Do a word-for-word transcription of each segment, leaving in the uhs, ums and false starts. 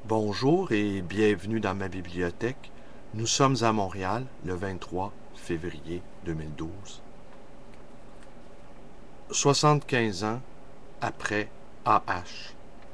Bonjour et bienvenue dans ma bibliothèque. Nous sommes à Montréal le vingt-trois février deux mille douze. soixante-quinze ans après A H.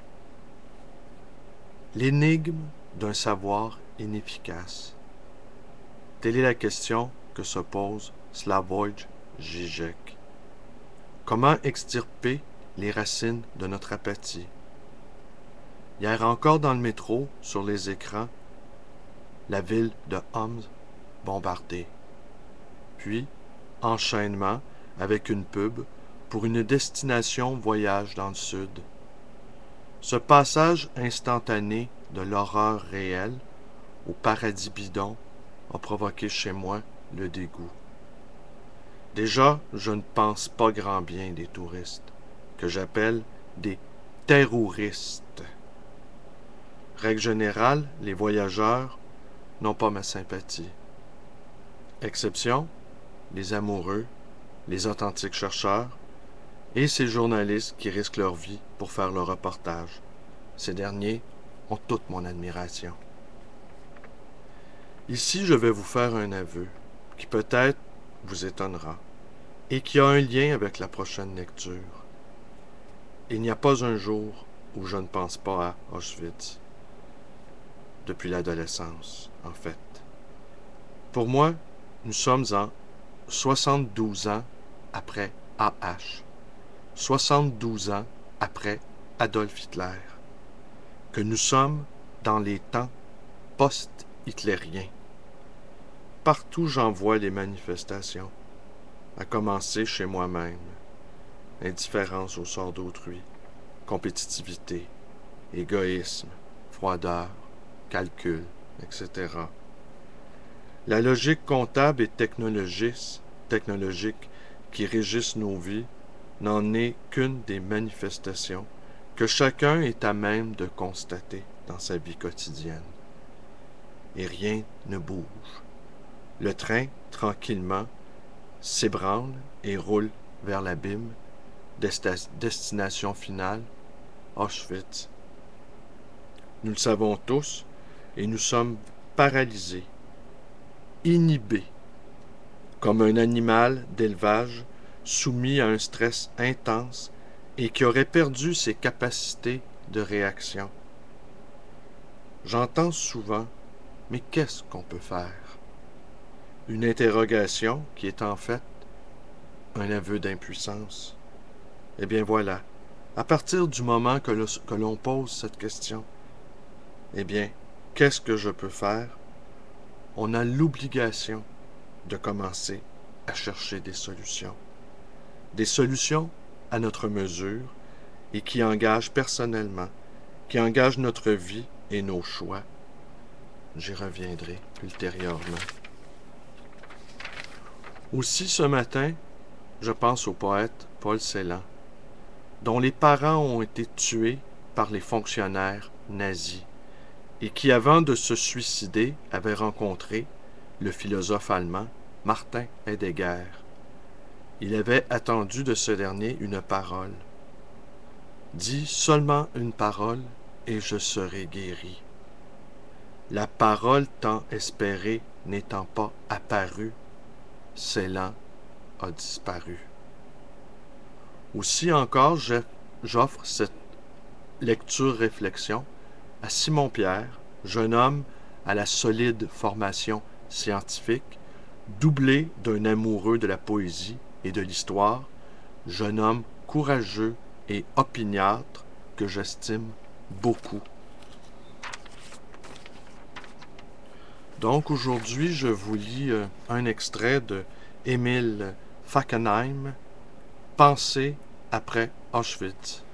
L'énigme d'un savoir inefficace. Telle est la question que se pose Slavoj Žižek. Comment extirper les racines de notre apathie? Hier encore dans le métro, sur les écrans, la ville de Homs bombardée. Puis, enchaînement avec une pub pour une destination voyage dans le sud. Ce passage instantané de l'horreur réelle au paradis bidon a provoqué chez moi le dégoût. Déjà, je ne pense pas grand bien des touristes, que j'appelle des terroristes. Règle générale, les voyageurs n'ont pas ma sympathie. Exception, les amoureux, les authentiques chercheurs et ces journalistes qui risquent leur vie pour faire leur reportage. Ces derniers ont toute mon admiration. Ici, je vais vous faire un aveu qui peut-être vous étonnera et qui a un lien avec la prochaine lecture. Il n'y a pas un jour où je ne pense pas à Auschwitz. Depuis l'adolescence, en fait. Pour moi, nous sommes en soixante-douze ans après A H, soixante-douze ans après Adolf Hitler, que nous sommes dans les temps post-hitlériens. Partout j'en vois les manifestations, à commencer chez moi-même. Indifférence au sort d'autrui, compétitivité, égoïsme, froideur, calcul, et cetera. La logique comptable et technologique, technologique qui régissent nos vies n'en est qu'une des manifestations que chacun est à même de constater dans sa vie quotidienne. Et rien ne bouge. Le train, tranquillement, s'ébranle et roule vers l'abîme, Desta- destination finale, Auschwitz. Nous le savons tous, et nous sommes paralysés, inhibés, comme un animal d'élevage soumis à un stress intense et qui aurait perdu ses capacités de réaction. J'entends souvent, mais qu'est-ce qu'on peut faire? Une interrogation qui est en fait un aveu d'impuissance. Eh bien voilà, à partir du moment que, le, que l'on pose cette question, eh bien, qu'est-ce que je peux faire? On a l'obligation de commencer à chercher des solutions. Des solutions à notre mesure et qui engagent personnellement, qui engagent notre vie et nos choix. J'y reviendrai ultérieurement. Aussi ce matin, je pense au poète Paul Celan, dont les parents ont été tués par les fonctionnaires nazis et qui, avant de se suicider, avait rencontré le philosophe allemand Martin Heidegger. Il avait attendu de ce dernier une parole. Dis seulement une parole et je serai guéri. La parole tant espérée n'étant pas apparue, Celan a disparu. Aussi encore, j'offre cette lecture-réflexion à Simon Pierre, jeune homme à la solide formation scientifique, doublé d'un amoureux de la poésie et de l'histoire, jeune homme courageux et opiniâtre que j'estime beaucoup. Donc aujourd'hui, je vous lis euh, un extrait de Émile Fackenheim, Pensée après Auschwitz.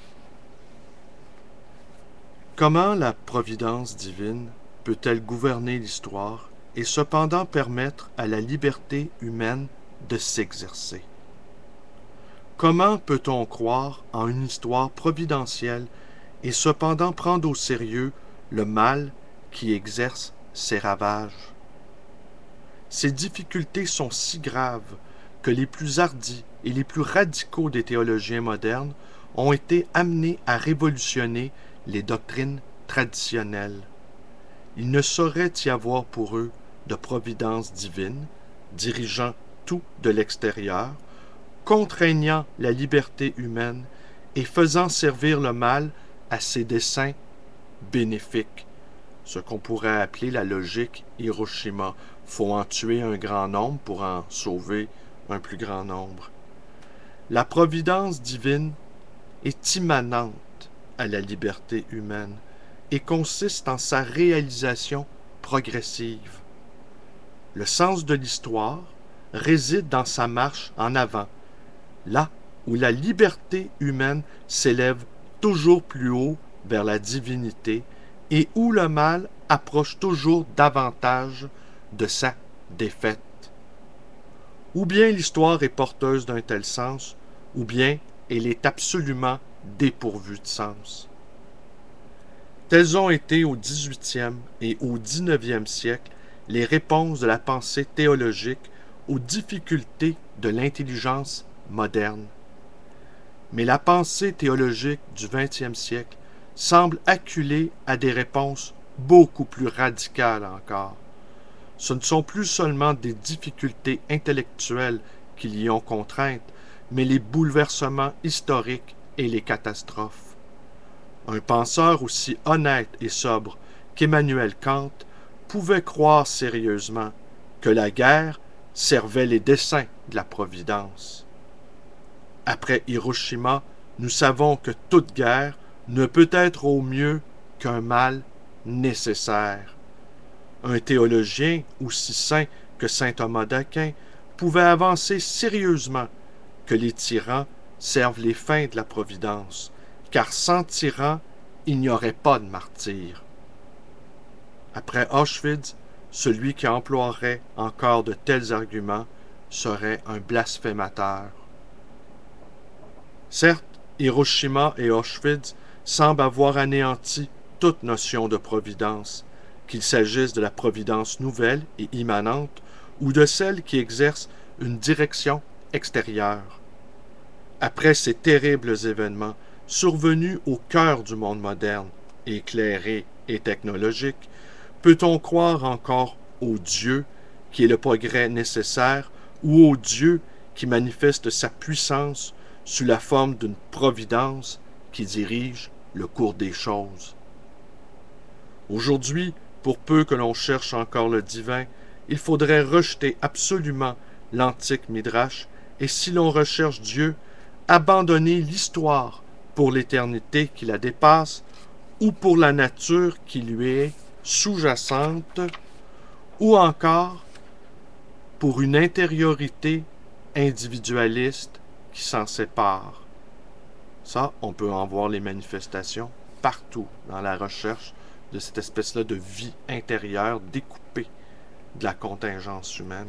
Comment la providence divine peut-elle gouverner l'histoire et cependant permettre à la liberté humaine de s'exercer? Comment peut-on croire en une histoire providentielle et cependant prendre au sérieux le mal qui exerce ses ravages? Ces difficultés sont si graves que les plus hardis et les plus radicaux des théologiens modernes ont été amenés à révolutionner les doctrines traditionnelle. Il ne saurait y avoir pour eux de providence divine, dirigeant tout de l'extérieur, contraignant la liberté humaine et faisant servir le mal à ses desseins bénéfiques. Ce qu'on pourrait appeler la logique Hiroshima. Faut en tuer un grand nombre pour en sauver un plus grand nombre. La providence divine est immanente à la liberté humaine et consiste en sa réalisation progressive. Le sens de l'histoire réside dans sa marche en avant, là où la liberté humaine s'élève toujours plus haut vers la divinité et où le mal approche toujours davantage de sa défaite. Ou bien l'histoire est porteuse d'un tel sens, ou bien elle est absolument dépourvue de sens. Telles ont été au dix-huitième et au dix-neuvième siècle les réponses de la pensée théologique aux difficultés de l'intelligence moderne. Mais la pensée théologique du vingtième siècle semble acculée à des réponses beaucoup plus radicales encore. Ce ne sont plus seulement des difficultés intellectuelles qui y ont contrainte, mais les bouleversements historiques et les catastrophes. Un penseur aussi honnête et sobre qu'Emmanuel Kant pouvait croire sérieusement que la guerre servait les desseins de la Providence. Après Hiroshima, nous savons que toute guerre ne peut être au mieux qu'un mal nécessaire. Un théologien aussi saint que saint Thomas d'Aquin pouvait avancer sérieusement que les tyrans servent les fins de la Providence, car sans tyran, il n'y aurait pas de martyrs. Après Auschwitz, celui qui emploierait encore de tels arguments serait un blasphémateur. Certes, Hiroshima et Auschwitz semblent avoir anéanti toute notion de providence, qu'il s'agisse de la providence nouvelle et immanente ou de celle qui exerce une direction extérieure. Après ces terribles événements survenus au cœur du monde moderne, éclairé et technologique, peut-on croire encore au Dieu qui est le progrès nécessaire ou au Dieu qui manifeste sa puissance sous la forme d'une providence qui dirige le cours des choses? Aujourd'hui, pour peu que l'on cherche encore le divin, il faudrait rejeter absolument l'antique Midrash et, si l'on recherche Dieu, abandonner l'histoire pour l'éternité qui la dépasse ou pour la nature qui lui est sous-jacente ou encore pour une intériorité individualiste qui s'en sépare. Ça, on peut en voir les manifestations partout dans la recherche de cette espèce-là de vie intérieure découpée de la contingence humaine.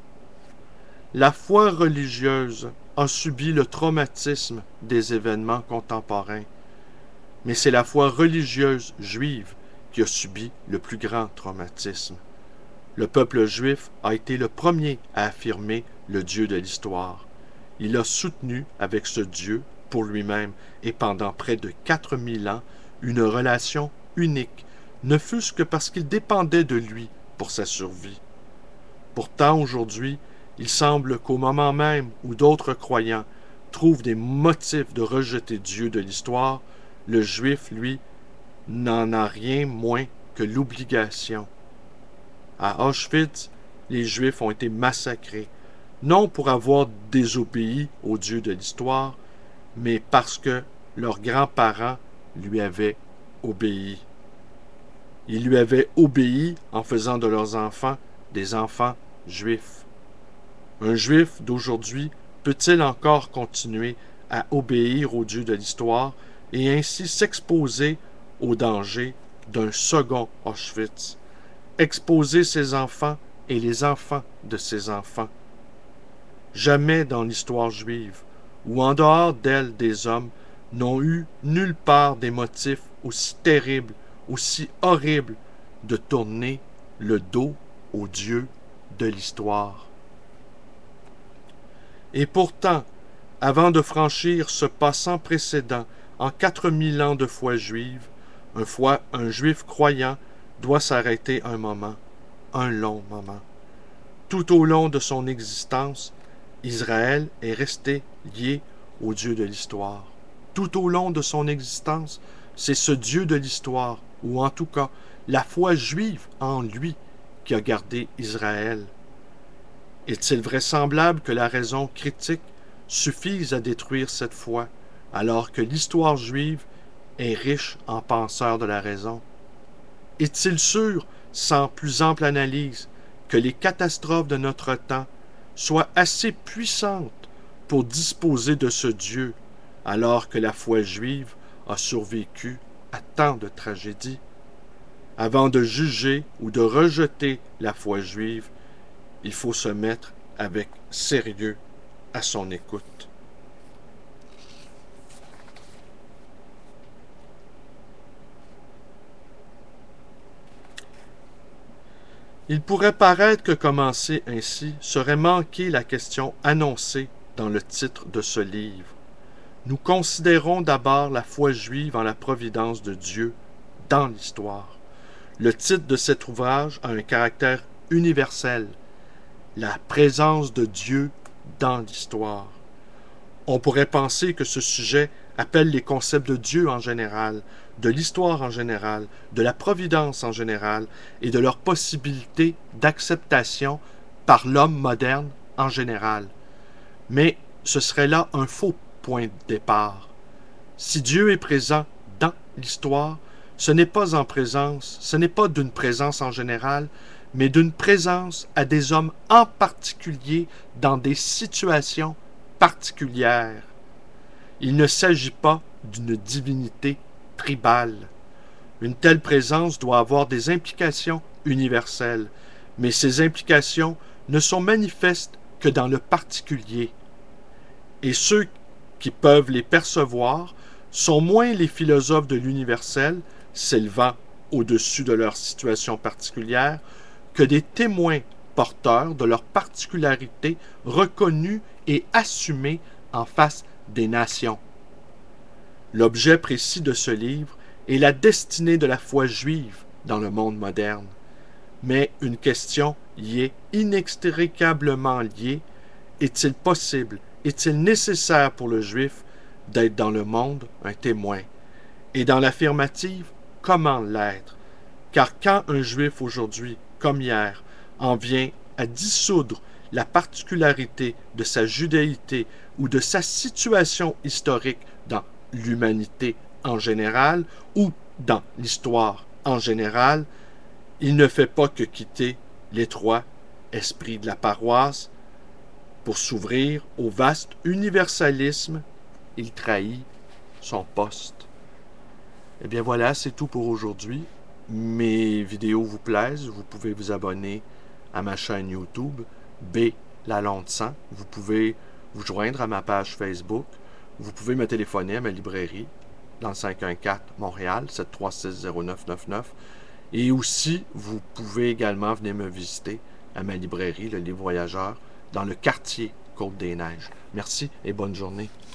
La foi religieuse a subi le traumatisme des événements contemporains, mais c'est la foi religieuse juive qui a subi le plus grand traumatisme. Le peuple juif a été le premier à affirmer le Dieu de l'histoire. Il a soutenu avec ce Dieu, pour lui-même et pendant près de quatre mille ans, une relation unique, ne fût-ce que parce qu'il dépendait de lui pour sa survie. Pourtant, aujourd'hui, il semble qu'au moment même où d'autres croyants trouvent des motifs de rejeter Dieu de l'histoire, le Juif, lui, n'en a rien moins que l'obligation. À Auschwitz, les Juifs ont été massacrés, non pour avoir désobéi au Dieu de l'histoire, mais parce que leurs grands-parents lui avaient obéi. Ils lui avaient obéi en faisant de leurs enfants des enfants juifs. Un Juif d'aujourd'hui peut-il encore continuer à obéir au Dieu de l'histoire et ainsi s'exposer au danger d'un second Auschwitz, exposer ses enfants et les enfants de ses enfants? Jamais dans l'histoire juive, ou en dehors d'elle des hommes, n'ont eu nulle part des motifs aussi terribles, aussi horribles de tourner le dos au Dieu de l'histoire. Et pourtant, avant de franchir ce pas sans précédent en quatre mille ans de foi juive, Un foi, un juif croyant doit s'arrêter un moment, un long moment. Tout au long de son existence, Israël est resté lié au Dieu de l'histoire. Tout au long de son existence, c'est ce Dieu de l'histoire, ou en tout cas la foi juive en lui, qui a gardé Israël. Est-il vraisemblable que la raison critique suffise à détruire cette foi, alors que l'histoire juive est riche en penseurs de la raison? Est-il sûr, sans plus ample analyse, que les catastrophes de notre temps soient assez puissantes pour disposer de ce Dieu, alors que la foi juive a survécu à tant de tragédies? Avant de juger ou de rejeter la foi juive, il faut se mettre avec sérieux à son écoute. Il pourrait paraître que commencer ainsi serait manquer la question annoncée dans le titre de ce livre. Nous considérons d'abord la foi juive en la providence de Dieu dans l'histoire. Le titre de cet ouvrage a un caractère universel, la présence de Dieu dans l'histoire. On pourrait penser que ce sujet appelle les concepts de Dieu en général, de l'histoire en général, de la providence en général, et de leur possibilité d'acceptation par l'homme moderne en général. Mais ce serait là un faux point de départ. Si Dieu est présent dans l'histoire, ce n'est pas en présence, ce n'est pas d'une présence en général, mais d'une présence à des hommes en particulier dans des situations particulières. Il ne s'agit pas d'une divinité tribale. Une telle présence doit avoir des implications universelles, mais ces implications ne sont manifestes que dans le particulier. Et ceux qui peuvent les percevoir sont moins les philosophes de l'universel, s'élevant au-dessus de leur situation particulière, que des témoins porteurs de leur particularité reconnue et assumée en face des nations. L'objet précis de ce livre est la destinée de la foi juive dans le monde moderne. Mais une question y est inextricablement liée. Est-il possible, est-il nécessaire pour le juif d'être dans le monde un témoin? Et dans l'affirmative, comment l'être? Car quand un juif aujourd'hui, comme hier, en vient à dissoudre la particularité de sa judéité ou de sa situation historique dans l'humanité en général ou dans l'histoire en général, il ne fait pas que quitter l'étroit esprit de la paroisse pour s'ouvrir au vaste universalisme. Il trahit son poste. Eh bien voilà, c'est tout pour aujourd'hui. Mes vidéos vous plaisent, vous pouvez vous abonner à ma chaîne YouTube, B. Lalonde cent. Vous pouvez vous joindre à ma page Facebook. Vous pouvez me téléphoner à ma librairie dans le cinq un quatre Montréal, sept trois six zéro neuf neuf neuf. Et aussi, vous pouvez également venir me visiter à ma librairie, le Livre Voyageur, dans le quartier Côte-des-Neiges. Merci et bonne journée.